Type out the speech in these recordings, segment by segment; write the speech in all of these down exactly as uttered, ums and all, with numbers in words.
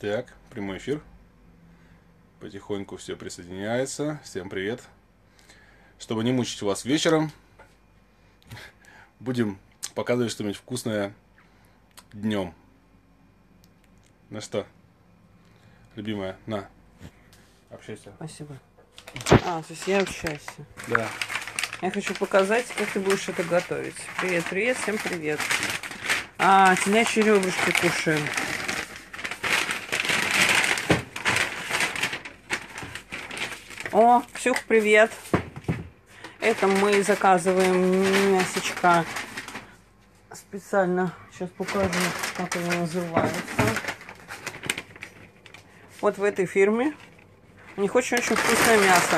Так, прямой эфир. Потихоньку все присоединяется. Всем привет. Чтобы не мучить вас вечером, будем показывать что-нибудь вкусное днем. Ну что, любимая, на, общайся. Спасибо. А, то есть я общаюсь. Да. Я хочу показать, как ты будешь это готовить. Привет, привет, всем привет. А, телячьи ребрышки кушаем. О, Ксюх, привет. Это мы заказываем мясечко специально. Сейчас покажу, как оно называется. Вот в этой фирме. У них очень-очень вкусное мясо.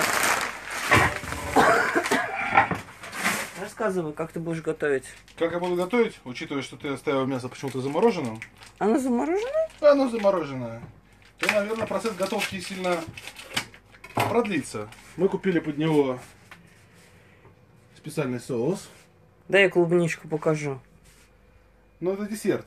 Рассказывай, как ты будешь готовить. Как я буду готовить, учитывая, что ты оставил мясо почему-то замороженным? Оно замороженное? Оно замороженное. То, наверное, процесс готовки сильно продлится. Мы купили под него специальный соус. Дай я клубничку покажу. Ну, это десерт.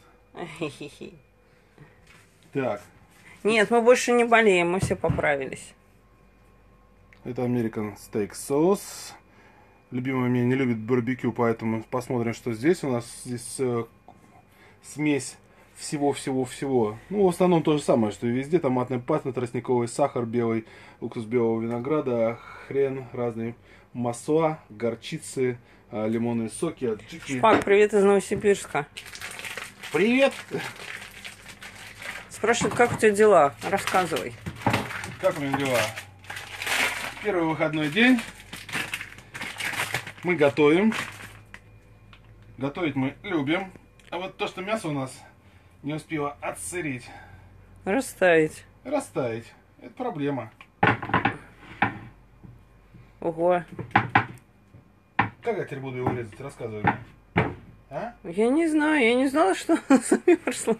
Так. Нет, мы больше не болеем, мы все поправились. Это American Steak Sauce. Любимая меня не любит барбекю, поэтому посмотрим, что здесь. У нас здесь э, смесь всего-всего-всего. Ну, в основном то же самое, что и везде. Томатная паста, тростниковый сахар, белый уксус белого винограда, хрен, разные масла, горчицы, э, лимонные соки, аджики. Шпак, привет из Новосибирска. Привет! Спрашивают, как у тебя дела? Рассказывай. Как у меня дела? Первый выходной день. Мы готовим. Готовить мы любим. А вот то, что мясо у нас не успело отсыреть, Расставить. растаять, это проблема. Ого. Как я теперь буду его резать? Рассказывай мне. А? Я не знаю, я не знала, что она замерзла.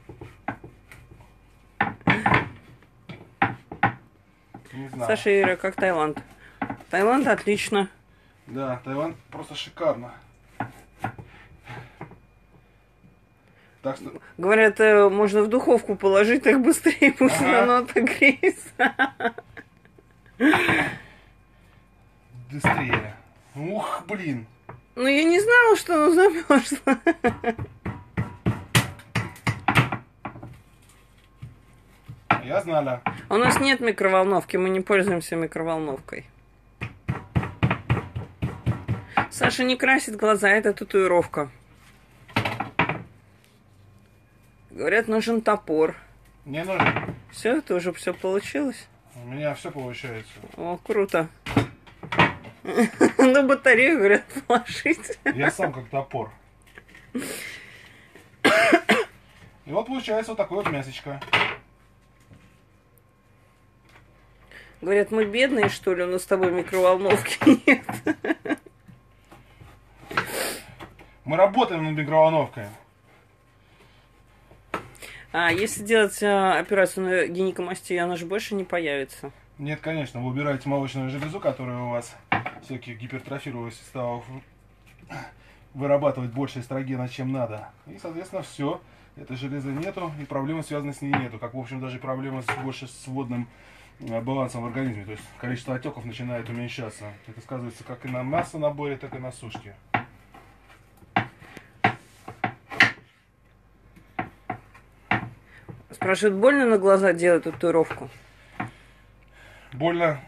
Не знаю. Саша и Ира, как Таиланд? Таиланд отлично. Да, Таиланд просто шикарно. Так что... Говорят, э, можно в духовку положить, так быстрее будет, Ага. оно отогреется. Быстрее. Ух, блин. Ну, я не знала, что оно замерзло. Я знала. У нас нет микроволновки, мы не пользуемся микроволновкой. Саша не красит глаза, это татуировка. Говорят, нужен топор. Мне нужно. Все, это уже все получилось. У меня все получается. О, круто. На батарею, говорят, положить. Я сам как топор. И вот получается вот такое вот мясечко. Говорят, мы бедные, что ли, у нас с тобой микроволновки нет. Мы работаем над микроволновкой. А если делать а, операцию на гинекомастию, она же больше не появится. Нет, конечно, вы убираете молочную железу, которая у вас всяких гипертрофированных составов вырабатывать больше эстрогена, чем надо. И, соответственно, все. Этой железы нету, и проблемы, связанные с ней, нету. Как, в общем, даже проблемы с, больше с водным э, балансом в организме. То есть количество отеков начинает уменьшаться. Это сказывается как и на маслонаборе, так и на сушке. Спрашивают, больно на глаза делать татуировку? Больно.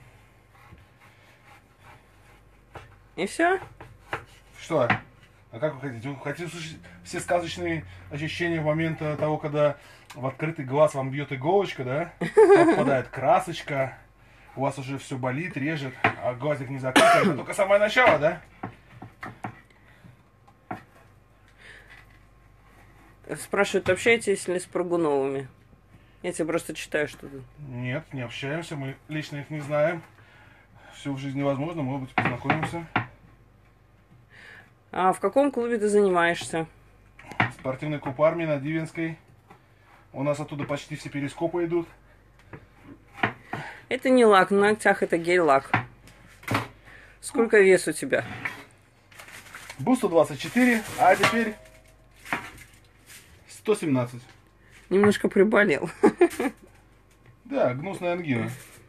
И все? Что? А как вы хотите? Вы хотите услышать все сказочные ощущения в момент того, когда в открытый глаз вам бьет иголочка, да? Попадает красочка, у вас уже все болит, режет, а глазик не закрыт. Это только самое начало, да? Спрашивают, общаетесь ли с Прыгуновыми? Я тебе просто читаю что-то. Нет, не общаемся, мы лично их не знаем. Все в жизни возможно, может быть, познакомимся. А в каком клубе ты занимаешься? Спортивный клуб армии на Дивенской. У нас оттуда почти все перископы идут. Это не лак, на ногтях это гель-лак. Сколько вес у тебя? Был сто двадцать четыре, а теперь сто семнадцать. Немножко приболел. Да, гнусная ангина.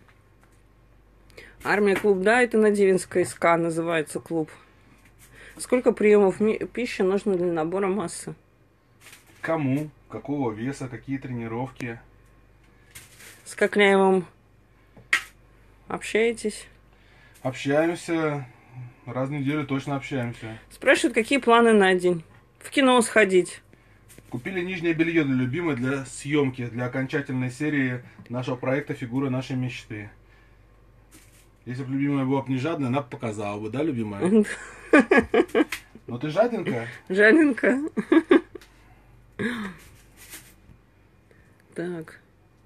Армия клуб, да, это на Дивинской СК называется клуб. Сколько приемов пищи нужно для набора массы? Кому? Какого веса? Какие тренировки? С Кокляевым общаетесь? Общаемся. Раз в неделю точно общаемся. Спрашивают, какие планы на день? В кино сходить. Купили нижнее белье для любимой для съемки, для окончательной серии нашего проекта «Фигура нашей мечты». Если бы любимая была бы не жадная, она бы показала бы, да, любимая? Но ты жаденькая? Жаденька. Так.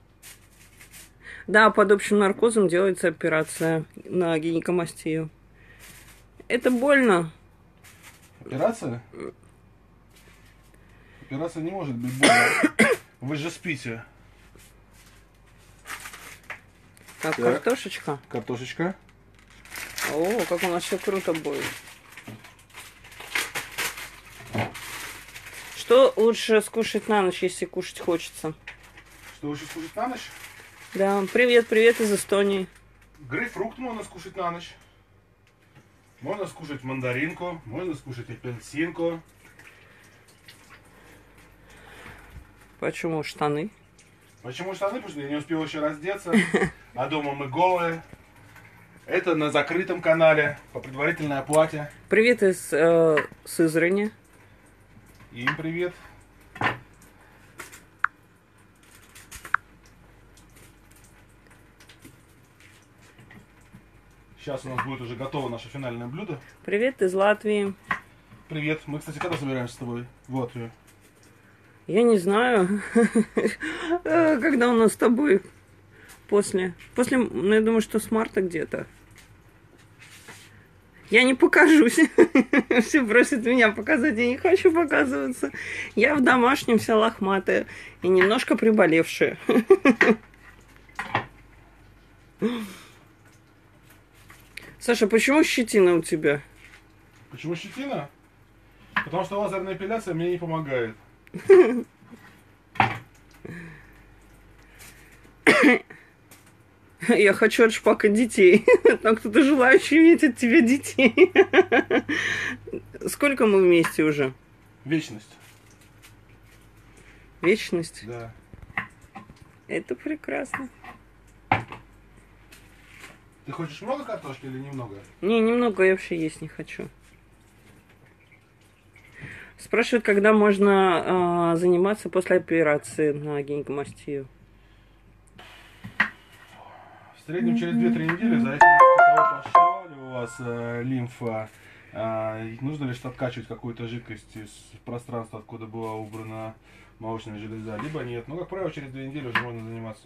Да, под общим наркозом делается операция на гинекомастию. Это больно. Операция? Операция не может быть больно. Вы же спите. Так, Так. картошечка. Картошечка. О, как у нас все круто будет. Что лучше скушать на ночь, если кушать хочется? Что лучше скушать на ночь? Да, привет, привет из Эстонии. Грейпфрукт можно скушать на ночь. Можно скушать мандаринку, можно скушать апельсинку. Почему штаны? Почему штаны? Потому что я не успел еще раздеться, а дома мы голые. Это на закрытом канале по предварительной оплате. Привет из э, Сызрани. Им привет. Сейчас у нас будет уже готово наше финальное блюдо. Привет из Латвии. Привет. Мы, кстати, когда собираемся с тобой в Латвию? Я не знаю, когда у нас с тобой после. После, ну, я думаю, что с марта где-то. Я не покажусь. Все просят меня показать, я не хочу показываться. Я в домашнем вся лохматая и немножко приболевшая. Саша, почему щетина у тебя? Почему щетина? Потому что лазерная эпиляция мне не помогает. Я хочу от Шпака детей. Там кто-то желающий иметь от тебя детей. Сколько мы вместе уже? Вечность. Вечность? Да. Это прекрасно. Ты хочешь много картошки или немного? Не, немного я вообще есть не хочу. Спрашивают, когда можно э, заниматься после операции на гинекомастию. В среднем через две-три недели, в зависимости от того, пошла ли у вас э, лимфа, э, нужно ли что откачивать какую-то жидкость из пространства, откуда была убрана молочная железа, либо нет. Но, как правило, через две недели уже можно заниматься.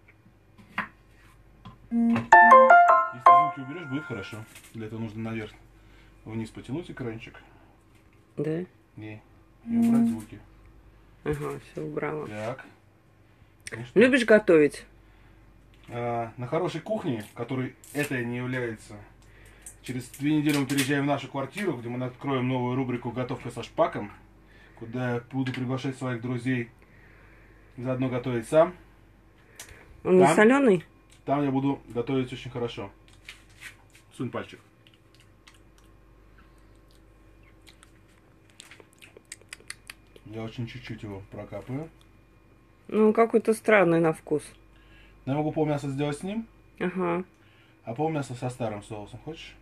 Если звуки уберешь, будет хорошо. Для этого нужно наверх, вниз потянуть экранчик. Да? Не, и убрать звуки. Ага, все убрала. Так. Ну, Любишь готовить? А, на хорошей кухне, которой это не является, через две недели мы переезжаем в нашу квартиру, где мы откроем новую рубрику «Готовка со Шпаком», куда я буду приглашать своих друзей, заодно готовить сам. Он не соленый? Там я буду готовить очень хорошо. Сунь пальчик. Я очень чуть-чуть его прокапаю. Ну, какой-то странный на вкус. Я могу полмяса сделать с ним, Ага. а полмяса со старым соусом. Хочешь?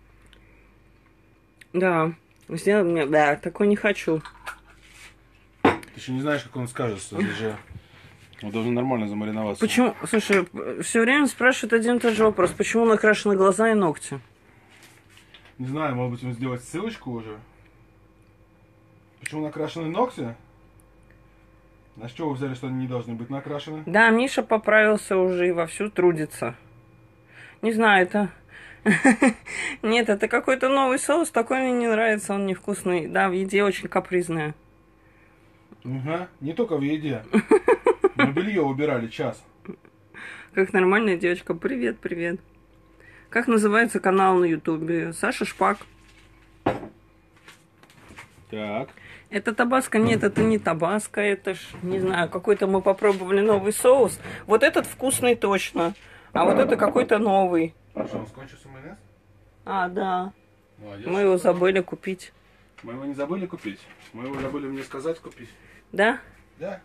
Да. Сделай мне... Да, такой не хочу. Ты еще не знаешь, как он скажется. Это же... Он должен нормально замариноваться. Почему? Слушай, все время спрашивают один и тот же вопрос. Почему накрашены глаза и ногти? Не знаю, может быть, им сделать ссылочку уже. Почему накрашены ногти? На что вы взяли, что они не должны быть накрашены? Да, Миша поправился уже и вовсю трудится. Не знаю, это... Нет, это какой-то новый соус, такой мне не нравится, он невкусный. Да, в еде очень капризная. Угу. Не только в еде. Мы белье убирали час. Как нормальная девочка. Привет, привет. Как называется канал на ютубе? Саша Шпак. Так. Это табаско? Нет, это не табаско. Это ж, не знаю, какой-то мы попробовали новый соус. Вот этот вкусный точно. А вот это какой-то новый. А что, он скончился майонез? А, да. Молодец. Мы его забыли купить. Мы его не забыли купить? Мы его забыли мне сказать купить. Да? Да.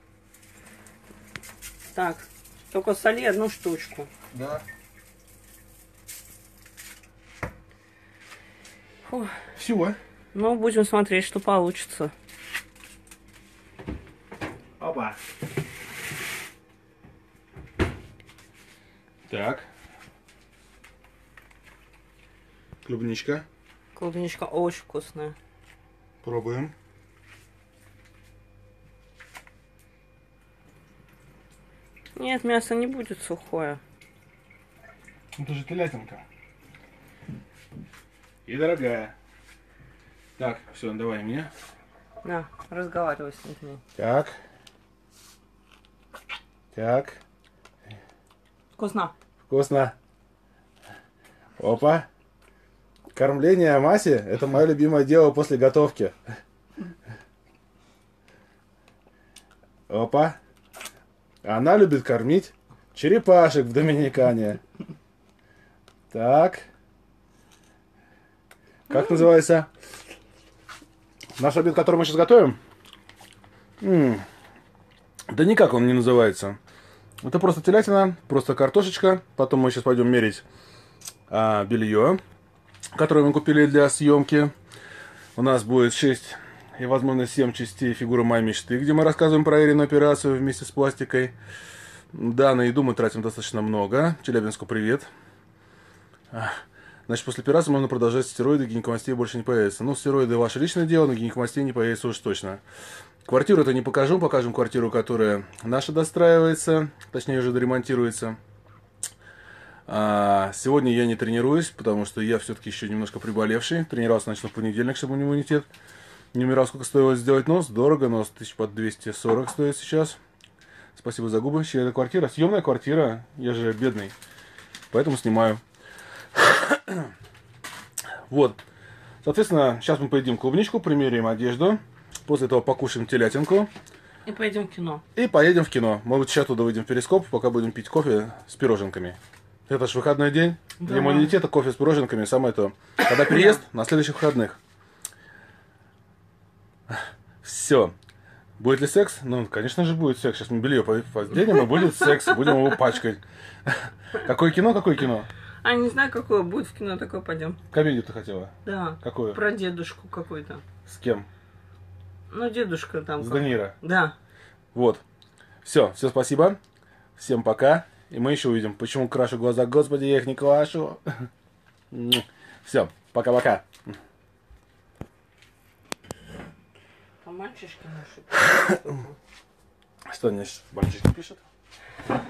Так, только соли одну штучку. Да. Фу. Все. Ну, будем смотреть, что получится. Опа. Так. Клубничка. Клубничка очень вкусная. Пробуем. Нет, мясо не будет сухое. Это же телятинка. И дорогая. Так, все, давай мне. На, разговаривай с людьми. Так. Так. Вкусно. Вкусно. Опа. Кормление Маси — это мое любимое дело после готовки. Опа. Она любит кормить черепашек в Доминикане. Так. Как называется наш обед, который мы сейчас готовим? М-м. Да никак он не называется. Это просто телятина, просто картошечка. Потом мы сейчас пойдем мерить а, белье, которое мы купили для съемки. У нас будет шесть и, возможно, семь частей фигуры моей мечты, где мы рассказываем про Ирину операцию вместе с пластикой. Да, на еду мы тратим достаточно много. Челябинску привет. Значит, после операции можно продолжать стероиды, гинекомастия больше не появится. Ну, стероиды ваше личное дело, но гинекомастия не появится уж точно. Квартиру-то не покажу, покажем квартиру, которая наша достраивается, точнее уже доремонтируется. А сегодня я не тренируюсь, потому что я все-таки еще немножко приболевший. Тренировался начну в понедельник, чтобы иммунитет не умирал. Сколько стоило сделать нос? Дорого, нос тысяч под двести сорок стоит сейчас. Спасибо за губы. Чья это квартира? Съемная квартира. Я же бедный, поэтому снимаю. Вот. Соответственно, сейчас мы поедим клубничку, примерим одежду. После этого покушаем телятинку. И поедем в кино. И поедем в кино. Мы вот сейчас туда выйдем в перископ, пока будем пить кофе с пироженками. Это ж выходной день. Да. Для иммунитета кофе с пироженками самое то. Когда переезд, на следующих выходных. Все. Будет ли секс? Ну, конечно же, будет секс. Сейчас мы белье подденем, и будет секс. Будем его пачкать. Какое кино, какое кино? А, не знаю, какое будет в кино, такое пойдем. Комедию ты хотела? Да. Какую? Про дедушку какой-то. С кем? Ну, дедушка там. С как... Де Ниро. Да. Вот. Все, все, спасибо. Всем пока. И мы еще увидим, почему крашу глаза. Господи, я их не крашу. Все, пока-пока. А мальчишки наши. Что мне мальчишки пишут?